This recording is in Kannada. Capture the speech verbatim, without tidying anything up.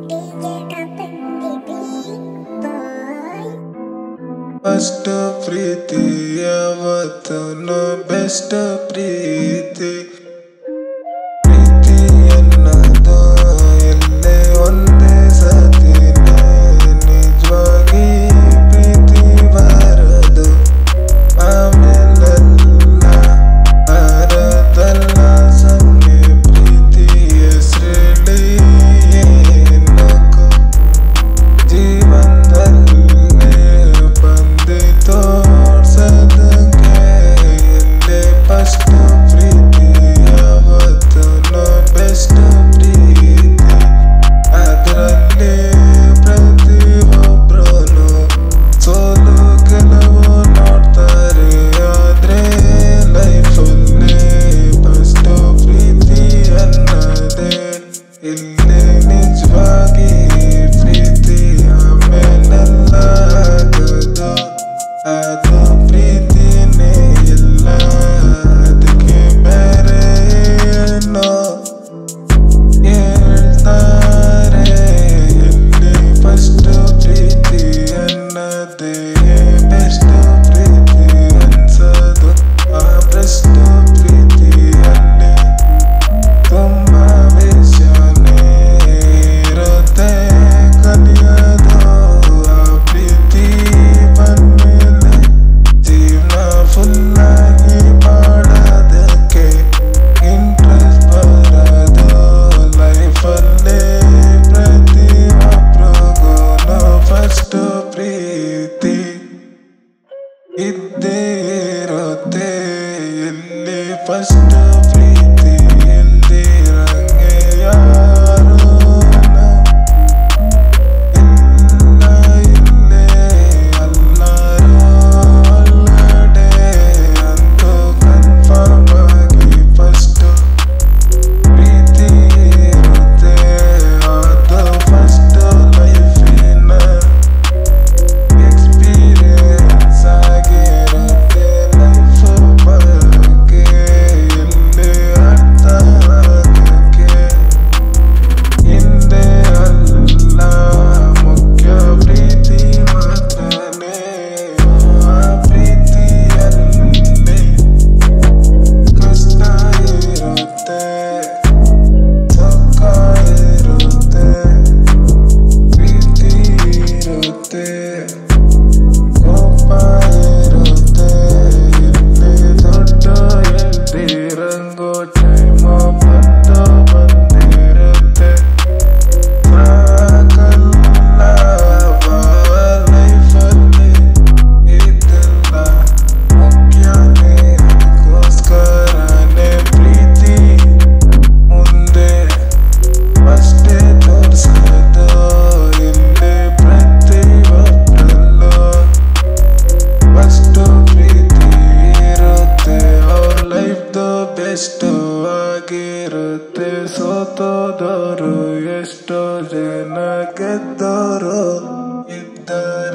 ಫಸ್ಟ್ ಪ್ರೀತಿ ಯಾವತ್ತೂ ಬೆಸ್ಟ್ ಪ್ರೀತಿ ಪ್ರೀತಿ ಅನ್ನೋದು ಎಲ್ಲೇ ಒಂದೇ ಸತಿನೇ ನಿಜವಾಗಿ ಪ್ರೀತಿ ಬರೋದು ಆಮೇಲೆಲ್ಲ ಬರೋದಲ್ಲ ಸುಮ್ಮನೆ ಪ್ರೀತಿ ಹೆಸ್ರೇಳಿ ಏನಕ್ಕೋ ಜೀವನದಲ್ಲಿ ಬಂದು ತೋರ್ಸೋದಕ್ಕೆ ಎಲ್ಲೇ ಫಸ್ಟ್ ಪ್ರೀತಿ ಯಾವತ್ತೂ ಬೆಸ್ಟ್ ಪ್ರೀತಿ ಅದರಲ್ಲಿ ಪ್ರತಿಯೊಬ್ರು ಸೋಲು ಕೆಲವು ನೋಡ್ತಾರೆ ಆದ್ರೆ ಲೈಫಲ್ಲಿ ಫಸ್ಟ್ ಪ್ರೀತಿ ಅನ್ನೋದೇ ಇಲ್ಲೇ ನಿಜವಾಗಿ ಪ್ರೀತಿ ಆಮೇಲೆಲ್ಲ ಆಗೋದು ಅದು ಪ್ರೀತಿನೇ ಇಲ್ಲ ಅದಕ್ಕೆ ಬೇರೆ ಏನೋ ಹೇಳ್ತಾರೆ ಎಲ್ಲಿ ಫಸ್ಟ್ ಪ್ರೀತಿ ಅನ್ನೋದೇ ಬೆಸ್ಟ್ ಪ್ರೀತಿ ಅನ್ಸೋದು ಆ ಬೆಸ್ಟ್ ಪ್ರೀತಿಯಲ್ಲಿ ತುಂಬ ವಿಷಯನೇ ಇರುತ್ತೆ ಕಲಿಯೋದು ಆ ಪ್ರೀತಿ ಬಂದ್ಮೇಲೆ ಜೀವನ ಫುಲ್ಲಾಗಿ ಮಾಡೋದಕ್ಕೆ ಇಂಟ್ರೆಸ್ಟ್ ಬರೋದು ಲೈಫಲ್ಲೇ ಪ್ರತಿಯೊಬ್ರಿಗೂ ಫಸ್ಟ್ ಪ್ರೀತಿ ಇದ್ದೇ ಇರುತ್ತೆ ಎಲ್ಲಿ ಫಸ್ಟ್ ಪ್ರೀತಿ ಇಲ್ದಿರಂಗೆ ಯಾರು ಇಲ್ಲ ಇಲ್ಲೇ ಎಲ್ಲರೂ ಒಳ್ಳೆಡೆ ಅಂತೂ ಕನ್ಫರ್ಮ್ ಆಗಿ ಫಸ್ಟ್ ಪ್ರೀತಿ ಇರುತ್ತೆ ಅದು ಫಸ್ಟ್ ಲೈಫಿನ ಎಕ್ಸ್ಪೀರಿಯನ್ಸ್ ಆಗಿರುತ್ತೆ ಲೈಫ್ ಬಗ್ಗೆ ಎಲ್ಲಿ ಅರ್ಥ ಆಗೋಕ್ಕೆ ಹಿಂದೆ ಅಲ್ಲ ಮುಖ್ಯ ಪ್ರೀತಿ ಮಾತ್ರನೇ ಆ ಪ್ರೀತಿಯಲ್ಲಿ ಕಷ್ಟ ಇರುತ್ತೆ ಸುಖ ಇರುತ್ತೆ ಪ್ರೀತಿ ಇರುತ್ತೆ ಕೋಪ ಇರುತ್ತೆ ಇಲ್ಲಿ ದೊಡ್ಡ ಎಲ್ದಿರಂಗೋ ಟೈಮ್ ಬಂದು ಬಂದಿರುತ್ತೆ ಸಾಕಲ್ಲ ಲೈಫಲ್ಲಿ ಇದೆಲ್ಲ ಮುಖ್ಯನೇ ಅದಕ್ಕೋಸ್ಕರನೇ ಪ್ರೀತಿ ಮುಂದೆ ಅಷ್ಟೇ ತೋರಿಸೋದು ಇಲ್ಲಿ ಪ್ರತಿಯೊಬ್ಬರಲ್ಲೂ ಫಸ್ಟ್ ಪ್ರೀತಿ ಇರುತ್ತೆ ಅವ್ರ ಲೈಫ್ದು ಬೆಸ್ಟ್ ಆಗಿರುತ್ತೆ ಸೋತೋದವರು ಎಷ್ಟೋ ಜನ ಗೆದ್ದವರು ಇದ್ದಾರೆ